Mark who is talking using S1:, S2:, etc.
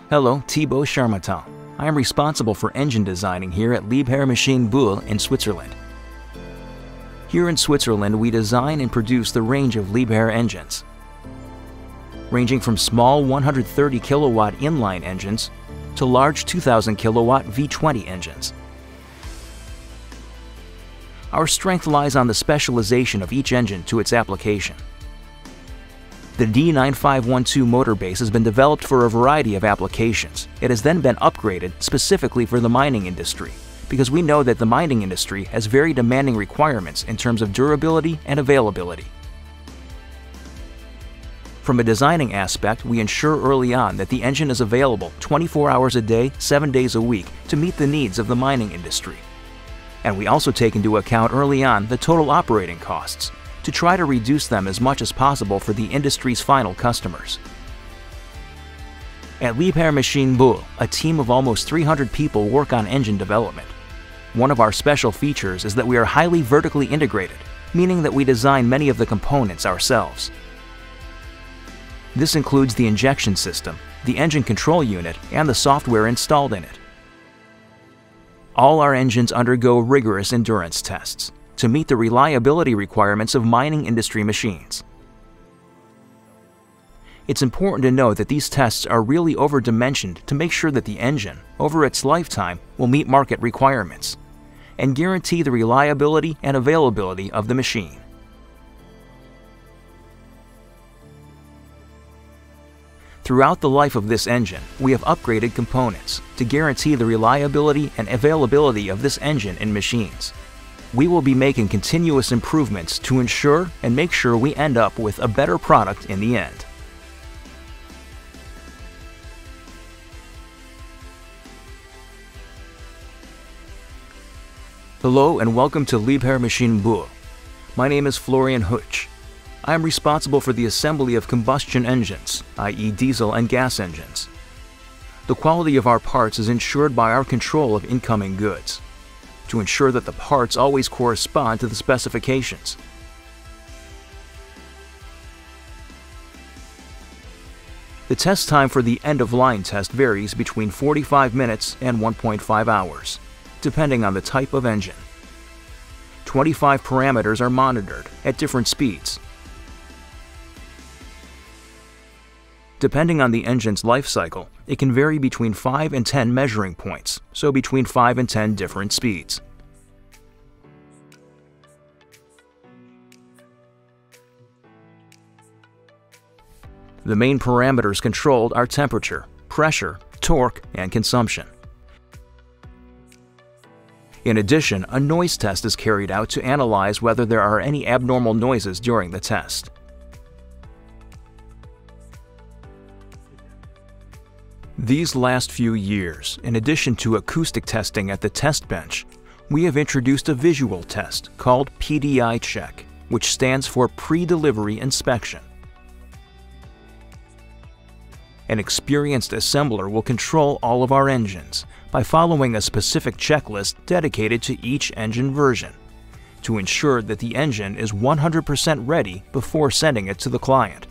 S1: Hello, Thibault Charmetant. I am responsible for engine designing here at Liebherr Machines Bulle in Switzerland. Here in Switzerland, we design and produce the range of Liebherr engines, ranging from small 130 kilowatt inline engines to large 2000 kilowatt V20 engines. Our strength lies on the specialization of each engine to its application. The D9512 motor base has been developed for a variety of applications. It has then been upgraded specifically for the mining industry, because we know that the mining industry has very demanding requirements in terms of durability and availability. From a designing aspect, we ensure early on that the engine is available 24 hours a day, 7 days a week to meet the needs of the mining industry. And we also take into account early on the total operating costs, to try to reduce them as much as possible for the industry's final customers. At Liebherr Machines Bulle, a team of almost 300 people work on engine development. One of our special features is that we are highly vertically integrated, meaning that we design many of the components ourselves. This includes the injection system, the engine control unit, and the software installed in it. All our engines undergo rigorous endurance tests to meet the reliability requirements of mining industry machines. It's important to note that these tests are really over-dimensioned to make sure that the engine, over its lifetime, will meet market requirements and guarantee the reliability and availability of the machine. Throughout the life of this engine, we have upgraded components to guarantee the reliability and availability of this engine in machines. We will be making continuous improvements to ensure and make sure we end up with a better product in the end. Hello and welcome to Liebherr Machines Bulle. My name is Florian Huetsch. I am responsible for the assembly of combustion engines, i.e. diesel and gas engines. The quality of our parts is ensured by our control of incoming goods, to ensure that the parts always correspond to the specifications. The test time for the end-of-line test varies between 45 minutes and 1.5 hours, depending on the type of engine. 25 parameters are monitored at different speeds. Depending on the engine's life cycle, it can vary between 5 and 10 measuring points, so between 5 and 10 different speeds. The main parameters controlled are temperature, pressure, torque, and consumption. In addition, a noise test is carried out to analyze whether there are any abnormal noises during the test. These last few years, in addition to acoustic testing at the test bench, we have introduced a visual test called PDI check, which stands for Pre-Delivery Inspection. An experienced assembler will control all of our engines by following a specific checklist dedicated to each engine version, to ensure that the engine is 100% ready before sending it to the client.